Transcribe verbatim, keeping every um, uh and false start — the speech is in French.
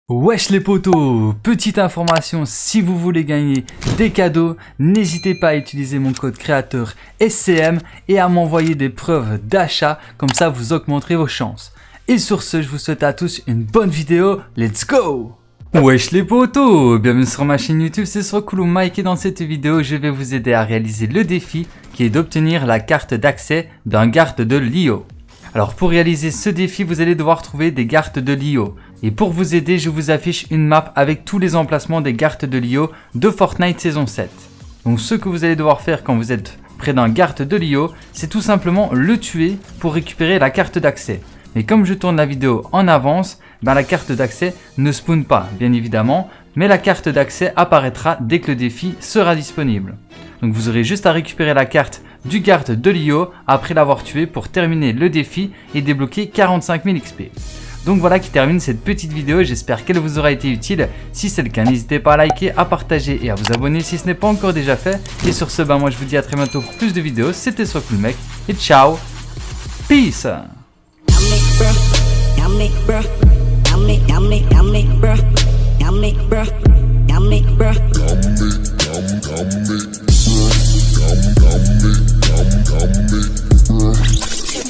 Wesh les potos, petite information, si vous voulez gagner des cadeaux, n'hésitez pas à utiliser mon code créateur S C M et à m'envoyer des preuves d'achat, comme ça vous augmenterez vos chances. Et sur ce, je vous souhaite à tous une bonne vidéo, let's go! Wesh les potos, bienvenue sur ma chaîne YouTube, c'est Srocool Mike et dans cette vidéo, je vais vous aider à réaliser le défi qui est d'obtenir la carte d'accès d'un garde de l'I O. Alors pour réaliser ce défi, vous allez devoir trouver des gardes de l'I O. Et pour vous aider, je vous affiche une map avec tous les emplacements des gardes de l'I O de Fortnite saison sept. Donc ce que vous allez devoir faire quand vous êtes près d'un garde de l'I O, c'est tout simplement le tuer pour récupérer la carte d'accès. Mais comme je tourne la vidéo en avance, ben la carte d'accès ne spawn pas, bien évidemment, mais la carte d'accès apparaîtra dès que le défi sera disponible. Donc vous aurez juste à récupérer la carte du garde de l'I O après l'avoir tué pour terminer le défi et débloquer quarante-cinq mille X P. Donc voilà qui termine cette petite vidéo, j'espère qu'elle vous aura été utile. Si c'est le cas, n'hésitez pas à liker, à partager et à vous abonner si ce n'est pas encore déjà fait. Et sur ce, ben moi je vous dis à très bientôt pour plus de vidéos, c'était Srocool Mec et ciao, peace. Yummy, bruh. Yummy, yummy, yummy, bruh. Yummy, bruh. Yummy, bruh.